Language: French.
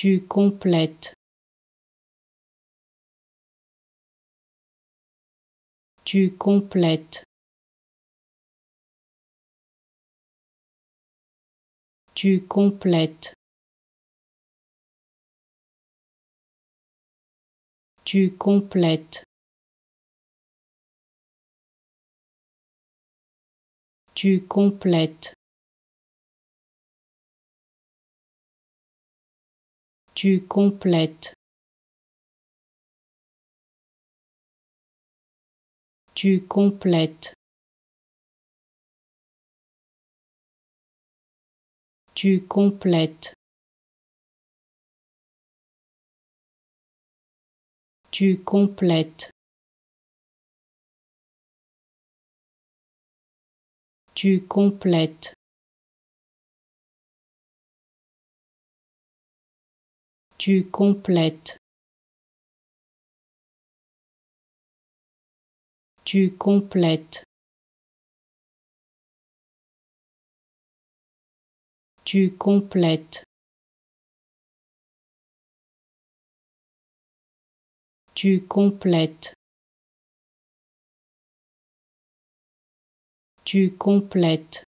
Tu complètes. Tu complètes. Tu complètes. Tu complètes. Tu complètes. Tu complètes. Tu complètes. Tu complètes. Tu complètes. Tu complètes. Tu complètes. Tu complètes. Tu complètes. Tu complètes. Tu complètes.